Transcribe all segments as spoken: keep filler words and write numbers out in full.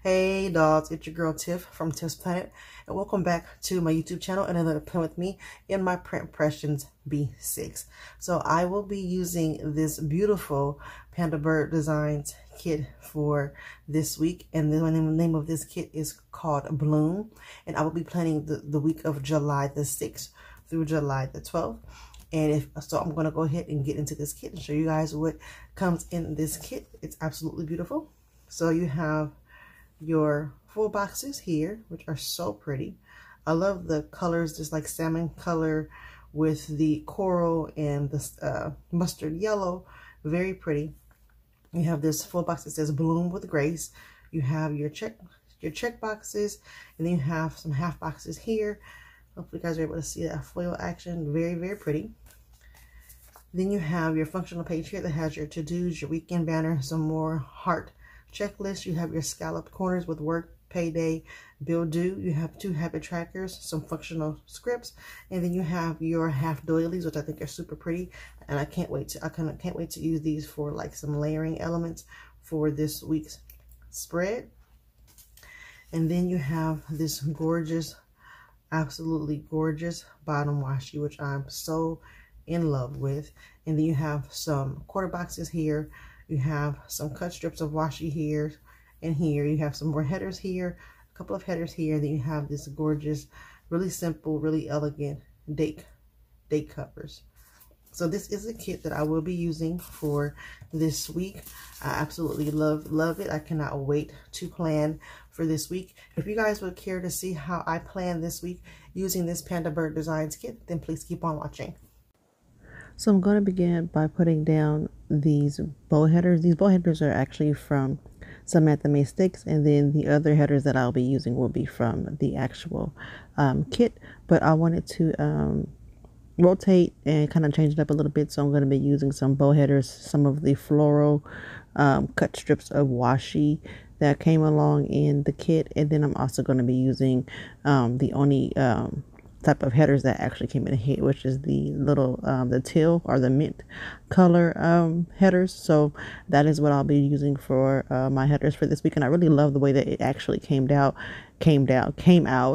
Hey dolls, it's your girl Tiff from Tiffsplanit, and welcome back to my YouTube channel and another pen with me in my Print Pressions B six. So I will be using this beautiful Pandabird Designs kit for this week, and the name of this kit is called Bloom, and I will be planning the, the week of July the sixth through July the twelfth. And if so, I'm going to go ahead and get into this kit and show you guys what comes in this kit. It's absolutely beautiful. So you have your full boxes here, which are so pretty. I love the colors, just like salmon color with the coral and the uh, mustard yellow. Very pretty. You have this full box that says Bloom with Grace. You have your check your check boxes, and then you have some half boxes here. Hopefully you guys are able to see that foil action. Very, very pretty. Then you have your functional page here that has your to-dos, your weekend banner, some more heart checklist. You have your scalloped corners with work, payday, bill due. You have two habit trackers, some functional scripts, and then you have your half doilies, which I think are super pretty. And I can't wait to I can't, can't wait to use these for like some layering elements for this week's spread. And then you have this gorgeous, absolutely gorgeous bottom washi, which I'm so in love with. And then you have some quarter boxes here. You have some cut strips of washi here and here. You have some more headers here, a couple of headers here. Then you have this gorgeous, really simple, really elegant date, date covers. So this is a kit that I will be using for this week. I absolutely love, love it. I cannot wait to plan for this week. If you guys would care to see how I plan this week using this Pandabird Designs kit, then please keep on watching. So I'm going to begin by putting down these bow headers. These bow headers are actually from Samantha May Sticks, and then the other headers that I'll be using will be from the actual um, kit. But I wanted to um, rotate and kind of change it up a little bit, so I'm going to be using some bow headers, some of the floral um, cut strips of washi that came along in the kit, and then I'm also going to be using um, the only um, type of headers that actually came in the kit, which is the little um, the teal or the mint color um, headers. So that is what I'll be using for uh, my headers for this week, and I really love the way that it actually came down, came down, came out.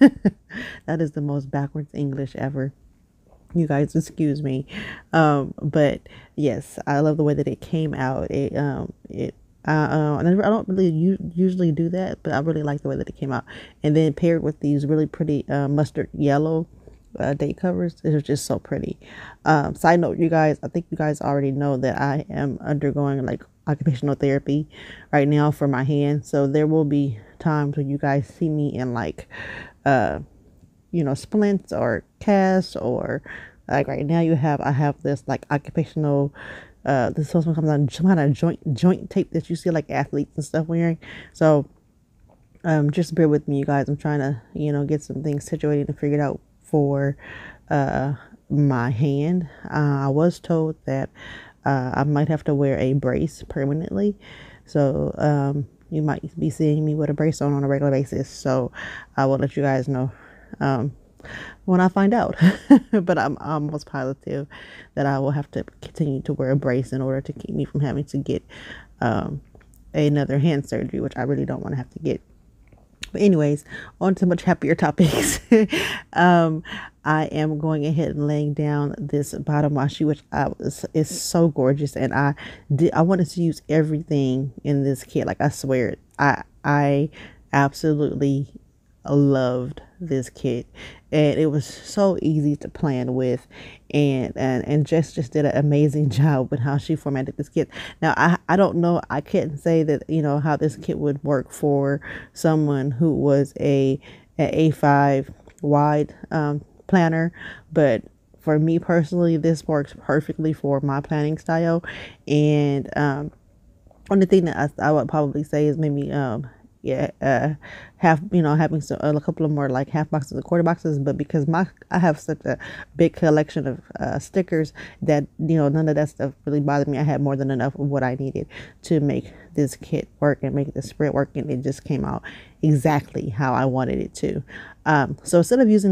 That is the most backwards English ever. You guys excuse me, um, but yes, I love the way that it came out. It um it. Uh, uh, I don't really usually do that, but I really like the way that it came out. And then paired with these really pretty uh, mustard yellow uh, date covers, it was just so pretty. Um, side note, you guys, I think you guys already know that I am undergoing like occupational therapy right now for my hand. So there will be times when you guys see me in like, uh, you know, splints or casts, or like right now you have, I have this like occupational Uh, this is some kind of joint joint tape that you see like athletes and stuff wearing. So um, just bear with me, you guys. I'm trying to, you know, get some things situated and figured out for uh, my hand. Uh, I was told that uh, I might have to wear a brace permanently. So um, you might be seeing me with a brace on on a regular basis. So I will let you guys know Um, when I find out. But I'm almost positive that I will have to continue to wear a brace in order to keep me from having to get um, another hand surgery, which I really don't want to have to get. But anyways, on to much happier topics. um, I am going ahead and laying down this bottom washi, which I was, is so gorgeous, and I did I wanted to use everything in this kit. Like I swear, I I absolutely loved this kit, and it was so easy to plan with, and and and Jess just did an amazing job with how she formatted this kit. Now I I don't know, I couldn't say that, you know, how this kit would work for someone who was a a A5 wide um, planner, but for me personally, this works perfectly for my planning style. And um, only thing that I, I would probably say is maybe um yeah uh have you know having some, a couple of more like half boxes or quarter boxes, but because my I have such a big collection of uh, stickers that, you know, none of that stuff really bothered me. I had more than enough of what I needed to make this kit work and make the spread work, and it just came out exactly how I wanted it to. Um, so instead of using that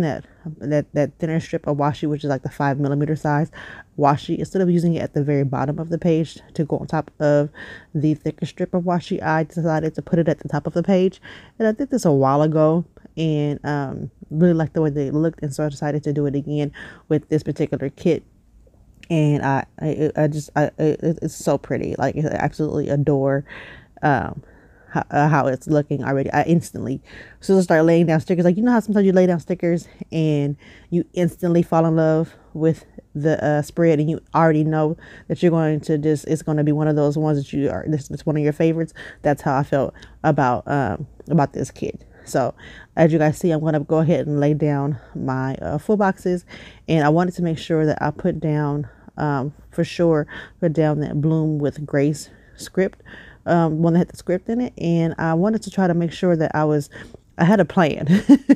that, that thinner strip of washi, which is like the five millimeter size washi, instead of using it at the very bottom of the page to go on top of the thicker strip of washi, I decided to put it at the top of the page. And I did this a while ago and um, really liked the way they looked. And so I decided to do it again with this particular kit. And I, I, I just, I, it, it's so pretty. Like, I absolutely adore um, how, uh, how it's looking already. I instantly, as soon as I start laying down stickers, like, you know how sometimes you lay down stickers and you instantly fall in love with the uh, spread, and you already know that you're going to just, it's going to be one of those ones that you are, this is one of your favorites. That's how I felt about, um, about this kit. So as you guys see, I'm going to go ahead and lay down my uh, full boxes, and I wanted to make sure that I put down, um, for sure, put down that Bloom with Grace script, um, one that had the script in it. And I wanted to try to make sure that I was, I had a plan.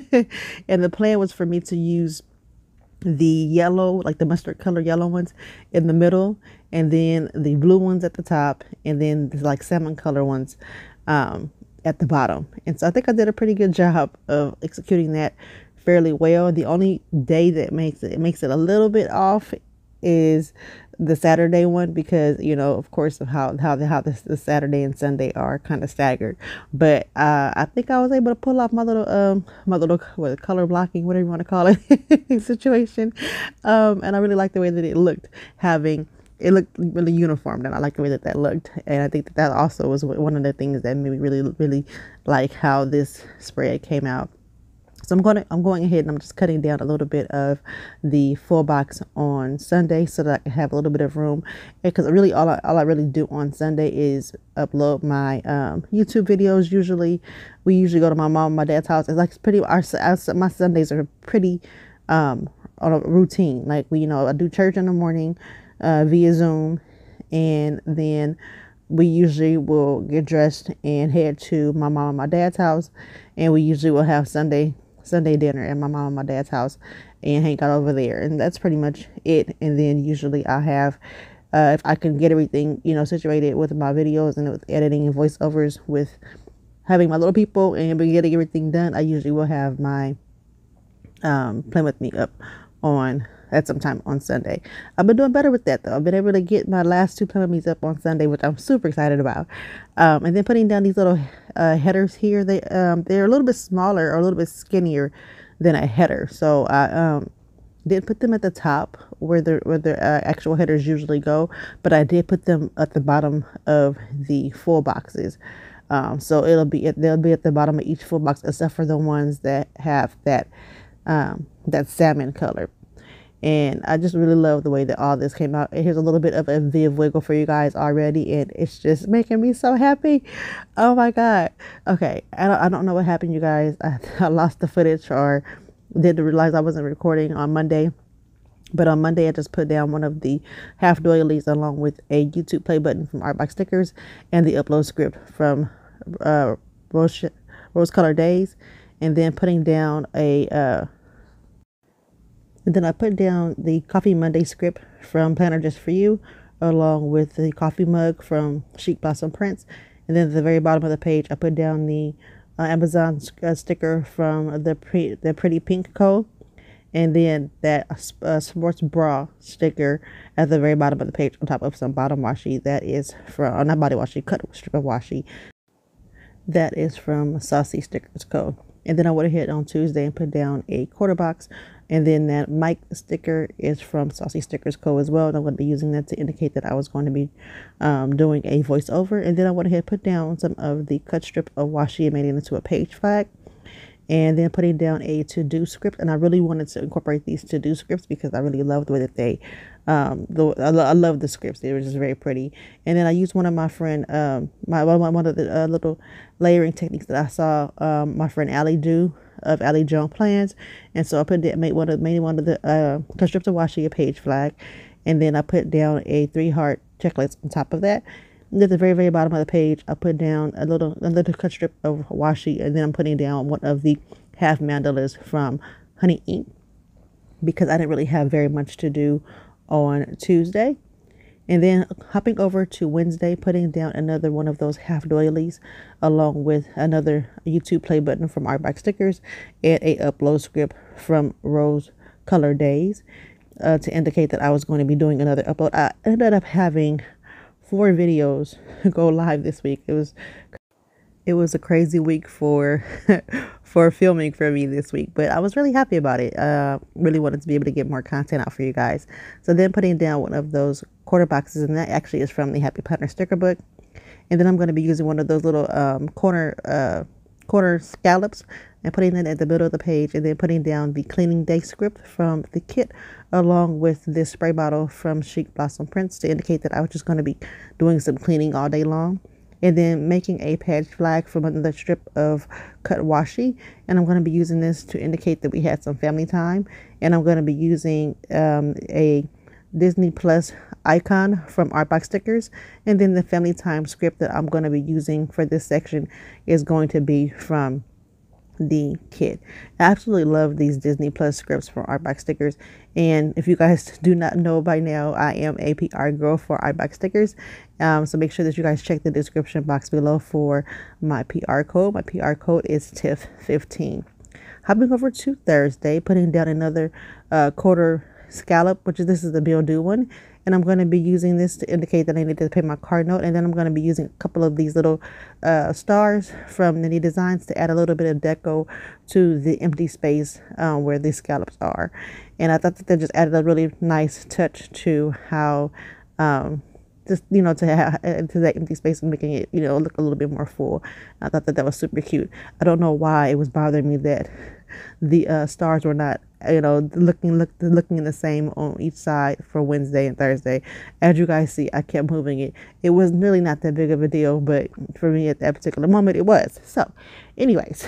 And the plan was for me to use the yellow, like the mustard color yellow ones in the middle, and then the blue ones at the top, and then the like salmon color ones um, at the bottom. And so I think I did a pretty good job of executing that fairly well. The only day that makes it, it makes it a little bit off is the Saturday one, because, you know, of course, of how how the how this the Saturday and Sunday are kind of staggered. But uh, I think I was able to pull off my little um my little what, color blocking, whatever you want to call it, situation. Um, and I really liked the way that it looked, having it looked really uniform, and I like the way that that looked. And I think that that also was one of the things that made me really really like how this spread came out. So I'm going to, I'm going ahead and I'm just cutting down a little bit of the full box on Sunday so that I can have a little bit of room. Because really all I, all I really do on Sunday is upload my um, YouTube videos. Usually we usually go to my mom and my dad's house. It's like pretty, our, our my Sundays are pretty um, on a routine. Like we, you know, I do church in the morning uh, via Zoom, and then we usually will get dressed and head to my mom and my dad's house, and we usually will have Sunday Sunday dinner at my mom and my dad's house and hang out over there. And that's pretty much it. And then usually I have, uh, if I can get everything, you know, situated with my videos and with editing and voiceovers, with having my little people and getting everything done, I usually will have my um, Play With Me up on at some time on Sunday. I've been doing better with that though. I've been able to get my last two Play With Me's up on Sunday, which I'm super excited about. Um, and then putting down these little uh, headers here. They um, they're a little bit smaller or a little bit skinnier than a header. So I um, didn't put them at the top where the where the uh, actual headers usually go, but I did put them at the bottom of the full boxes. Um, so it'll be at, they'll be at the bottom of each full box, except for the ones that have that um, that salmon color. And I just really love the way that all this came out. And here's a little bit of a viv wiggle for you guys already, and it's just making me so happy. Oh my god. Okay, I don't, I don't know what happened, you guys. I, I lost the footage, or didn't realize I wasn't recording on Monday. But on Monday, I just put down one of the half doilies along with a YouTube play button from Artbox Stickers and the upload script from uh, Rose, Rose Color Daze, and then putting down a uh, and then I put down the Coffee Monday script from Planner Just For You, along with the coffee mug from Chic Blossom Prints. And then at the very bottom of the page, I put down the uh, Amazon uh, sticker from the pre the Pretty Pink Co. And then that uh, sports bra sticker at the very bottom of the page on top of some bottom washi. That is from, or not body washi, cut strip of washi. That is from Saucy Stickers Co. And then I went ahead on Tuesday and put down a quarter box. And then that mic sticker is from Saucy Stickers Co. as well. And I'm going to be using that to indicate that I was going to be um, doing a voiceover. And then I went ahead and put down some of the cut strip of washi and made it into a page flag. And then putting down a to-do script. And I really wanted to incorporate these to-do scripts because I really love the way that they, um, the, I, lo I love the scripts. They were just very pretty. And then I used one of my friend, um, my one of the uh, little layering techniques that I saw um, my friend Allie do of Allie Jones Plans. And so I put that, made one of, made one of the uh, cut strips of washi a page flag. And then I put down a three heart checklist on top of that. And at the very, very bottom of the page, I put down a little, a little cut strip of washi, and then I'm putting down one of the half mandalas from Honey Ink because I didn't really have very much to do on Tuesday. And then hopping over to Wednesday, putting down another one of those half doilies along with another YouTube play button from Artbox Stickers and a upload script from Rose Color Daze uh, to indicate that I was going to be doing another upload. I ended up having four videos go live this week. It was It was a crazy week for for filming for me this week, but I was really happy about it. Uh, really wanted to be able to get more content out for you guys. So then putting down one of those quarter boxes, and that actually is from the Happy Planner sticker book. And then I'm going to be using one of those little um, corner uh, corner scallops and putting that at the middle of the page, and then putting down the cleaning day script from the kit along with this spray bottle from Chic Blossom Prints to indicate that I was just going to be doing some cleaning all day long. And then making a page flag from another strip of cut washi, and I'm going to be using this to indicate that we had some family time. And I'm going to be using um, a Disney Plus icon from Artbox Stickers, and then the family time script that I'm going to be using for this section is going to be from the kit. I absolutely love these Disney Plus scripts from Artbox Stickers, and if you guys do not know by now, I am a P R girl for Artbox Stickers, um, so make sure that you guys check the description box below for my P R code. My P R code is Tiff fifteen. Hopping over to Thursday, putting down another uh, quarter scallop, which is this is the Bill Do one, and I'm going to be using this to indicate that I need to pay my card note. And then I'm going to be using a couple of these little uh, stars from Nedi Designs to add a little bit of deco to the empty space uh, where these scallops are. And I thought that that just added a really nice touch to how um, just, you know, to have to that empty space and making it, you know, look a little bit more full. I thought that that was super cute. I don't know why it was bothering me that the uh, stars were not, you know, looking look looking in the same on each side for Wednesday and Thursday. As you guys see, I kept moving it. It was really not that big of a deal, but for me at that particular moment, it was. So, anyways,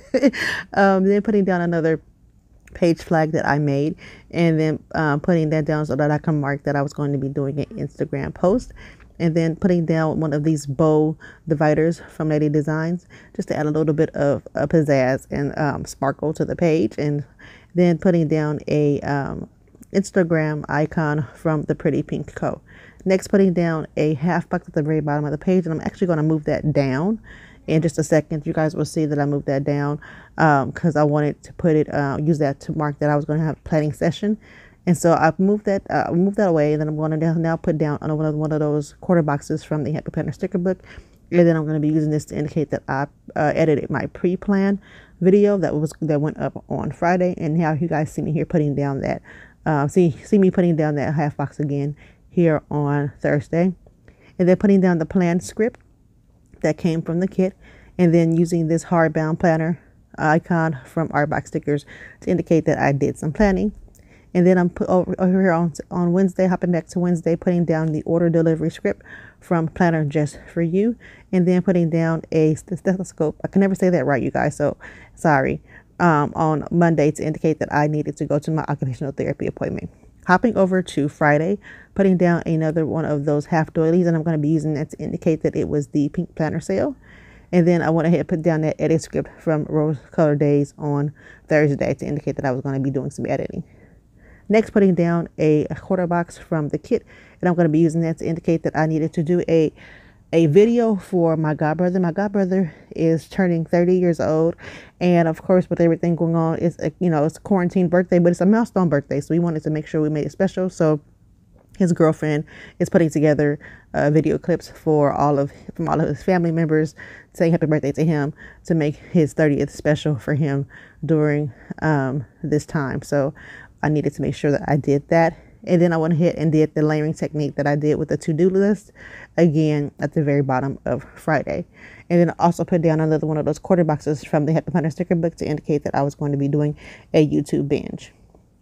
um, then putting down another page flag that I made, and then um, putting that down so that I can mark that I was going to be doing an Instagram post. And then putting down one of these bow dividers from Nedi Designs just to add a little bit of uh, pizzazz and um, sparkle to the page. And then putting down a um, Instagram icon from the Pretty Pink Co. Next, putting down a half box at the very bottom of the page, and I'm actually going to move that down in just a second. You guys will see that I moved that down because um, I wanted to put it, uh, use that to mark that I was going to have a planning session. And so I've moved that, uh, moved that away, and then I'm going to now put down on one of, one of those quarter boxes from the Happy Planner sticker book. And then I'm going to be using this to indicate that I uh, edited my pre-plan video that was that went up on Friday. And now you guys see me here putting down that, uh, see see me putting down that half box again here on Thursday, and then putting down the plan script that came from the kit, and then using this hardbound planner icon from Artbox Stickers to indicate that I did some planning. And then I'm put over, over here on, on Wednesday, hopping back to Wednesday, putting down the order delivery script from Planner Just For You. And then putting down a stethoscope. I can never say that right, you guys, so sorry. Um, on Monday to indicate that I needed to go to my occupational therapy appointment. Hopping over to Friday, putting down another one of those half doilies, and I'm going to be using that to indicate that it was the pink planner sale. And then I went ahead and put down that edit script from Rose Color Daze on Thursday to indicate that I was going to be doing some editing. Next, putting down a quarter box from the kit, and I'm going to be using that to indicate that I needed to do a a video for my godbrother. My godbrother is turning thirty years old, and of course, with everything going on, it's a, you know, it's a quarantine birthday, but it's a milestone birthday, so we wanted to make sure we made it special. So his girlfriend is putting together uh, video clips for all of from all of his family members saying happy birthday to him to make his thirtieth special for him during um, this time. So I needed to make sure that I did that. And then I went ahead and did the layering technique that I did with the to-do list again at the very bottom of Friday. And then I also put down another one of those quarter boxes from the Happy Planner sticker book to indicate that I was going to be doing a YouTube binge.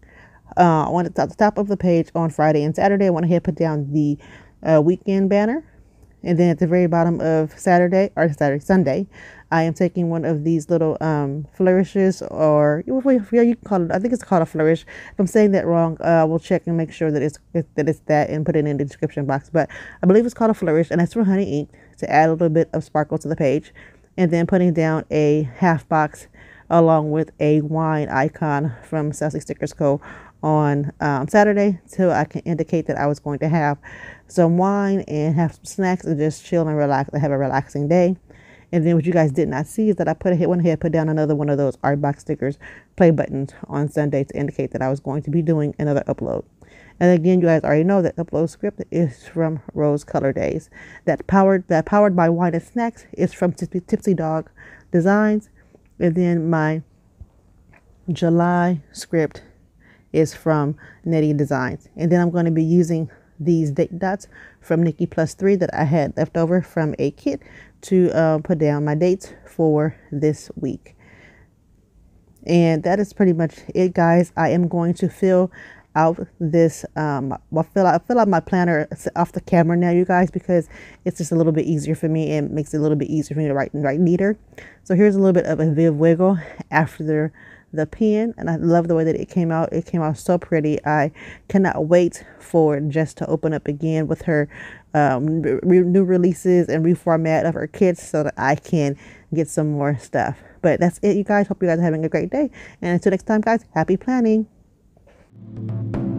Uh, I wanted at the top of the page on Friday and Saturday, I went ahead and put down the uh, weekend banner. And then at the very bottom of Saturday, or Saturday, Sunday, I am taking one of these little um, flourishes, or yeah, you can call it, I think it's called a flourish. If I'm saying that wrong, uh, we'll check and make sure that it's that it's that and put it in the description box. But I believe it's called a flourish, and that's for honey ink to add a little bit of sparkle to the page. And then putting down a half box along with a wine icon from Saucy Stickers Co. on um, Saturday, so I can indicate that I was going to have some wine and have some snacks and just chill and relax and have a relaxing day. And then what you guys did not see is that I put a, went ahead put down another one of those Artbox stickers play buttons on Sunday to indicate that I was going to be doing another upload. And again, you guys already know that upload script is from Rose Color Days. That powered that powered by wine and snacks is from Tipsy Dog Designs. And then my July script is from Nedi Designs. And then I'm going to be using these date dots from Nikki Plus Three that I had left over from a kit to uh, put down my dates for this week. And that is pretty much it, guys. I am going to fill out this um I'll fill out fill out my planner off the camera now, you guys, because it's just a little bit easier for me and makes it a little bit easier for me to write and write neater. So here's a little bit of a Viv wiggle after the, the pen, and I love the way that it came out. It came out so pretty. I cannot wait for Jess to open up again with her um re new releases and reformat of her kits so that I can get some more stuff. But that's it, you guys. Hope you guys are having a great day, and until next time, guys, happy planning. Thank you.